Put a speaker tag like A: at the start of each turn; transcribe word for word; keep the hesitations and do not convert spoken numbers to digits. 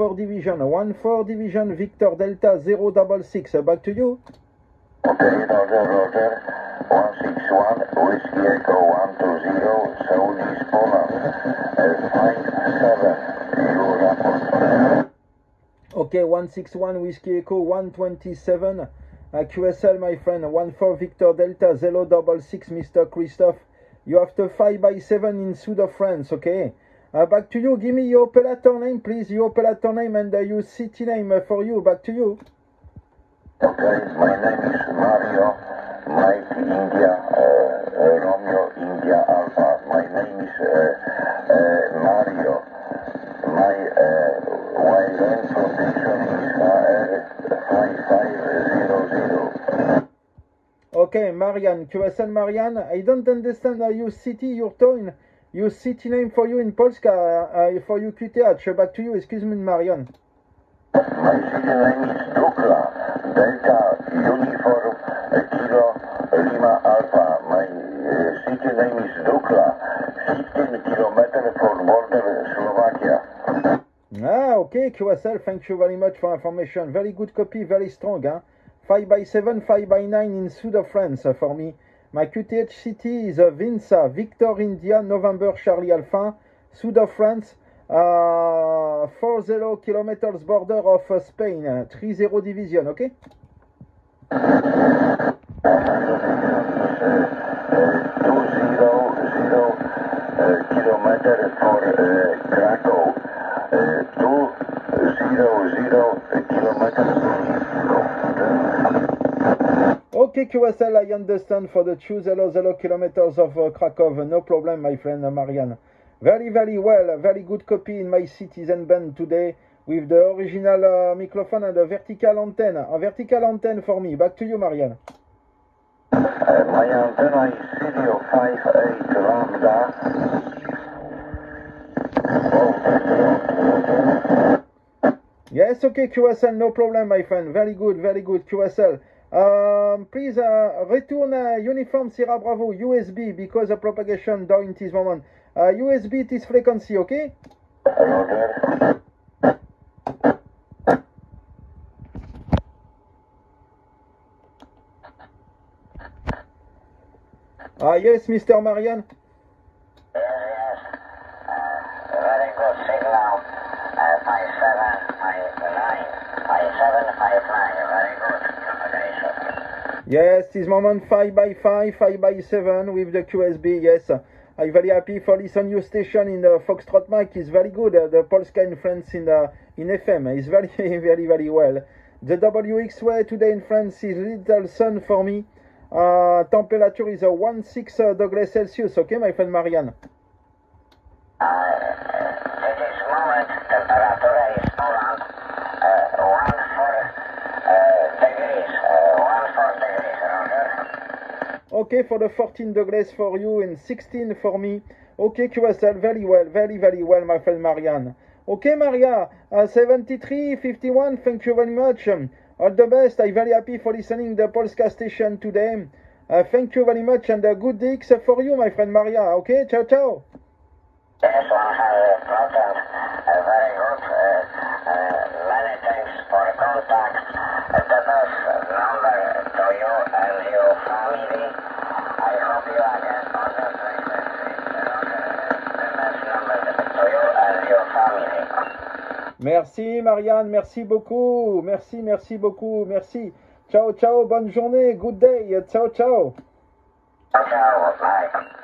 A: four Division, one four Division, Victor Delta zero double six, uh, back to you.
B: Okay, Roger, Roger, one six one, Whiskey Echo one two zero, Southeast Poland, uh, five seven, you report.
A: Okay, one six one, Whiskey Echo one twenty-seven, uh, Q S L, my friend, one four Victor Delta zero double six, Mister Christophe. You have to five by seven in Sud of France, okay? Uh, back to you. Give me your operator name, please. Your operator name and uh, your city name uh, for you. Back to you.
B: Okay, my name is Mario, Mike India, uh, uh, Romeo India Alpha. My name is uh, uh, Mario. My uh, wiring condition is uh, five five zero zero.
A: Okay, Marianne, Q S L Marianne. I don't understand uh, your city, your tone, your city name for you in Polska, uh, for you Q T H. Back to you, excuse me, Marianne.
B: My city name is Dukla, Delta Uniform Kilo Lima Alpha. My uh, city name is Dukla, fifteen kilometers from border Slovakia.
A: Ah, okay, Q S L, thank you very much for information. Very good copy, very strong, huh? five by seven, five by nine in Sud of France uh, for me. My Q T H city is uh, Vinça, Victor India, November Charlie Alpha, Sud of France, uh, forty kilometers border of uh, Spain, uh, thirty division, okay?
B: Uh, two zero zero uh, kilometers for uh, Krakow, uh, two zero zero kilometers for
A: Okay, Q S L, I understand for the two hundred kilometers of uh, Krakow. No problem, my friend uh, Marianne. Very, very well. Very good copy in my Citizen band today with the original uh, microphone and a vertical antenna. A vertical antenna for me. Back to you, Marianne.
B: Uh, my antenna is Studio five eight Lambda.
A: Yes, okay, Q S L, no problem, my friend. Very good, very good, Q S L. Um, please uh, return uh, uniform Sierra Bravo U S B because of propagation during this moment. Uh, U S B this frequency, okay?
B: Roger.
A: Ah, yes, Mister Marianne.
B: Yes, yes. Uh, very good signal. Uh, five seven, five nine, five seven, five nine. Very good propagation.
A: Yes, this moment five by five, five by seven with the Q S B, yes. I'm very happy for listen your station in the Foxtrot mic. Is very good. Uh, the Polska in France in the in F M is very, very, very well. The W X way today in France is little sun for me. Uh, temperature is a one six uh, degrees Celsius. Okay, my friend Marianne.
B: Uh, at this moment, temperature is Poland uh, one four uh, degrees. Uh, one four degrees, Roger.
A: Okay, for the fourteen degrees for you and sixteen for me. Okay, Q S L, very well, very, very well, my friend Marianne. Okay, Maria, uh, seventy-three fifty-one, thank you very much. Um, all the best. I'm very happy for listening the Polska station today. Uh, thank you very much and uh, good digs for you, my friend Maria. Okay, ciao, ciao.
B: Yes, one hundred percent. Uh, very good. Uh, uh, many thanks for the contact. Uh, the best number to you and your family. I hope you again on the frequency. The best number to you and your family.
A: Merci, Marianne. Merci beaucoup. Merci, merci beaucoup. Merci. Ciao, ciao. Bonne journée. Good day. Ciao, ciao.
B: Ciao, ciao. Bye.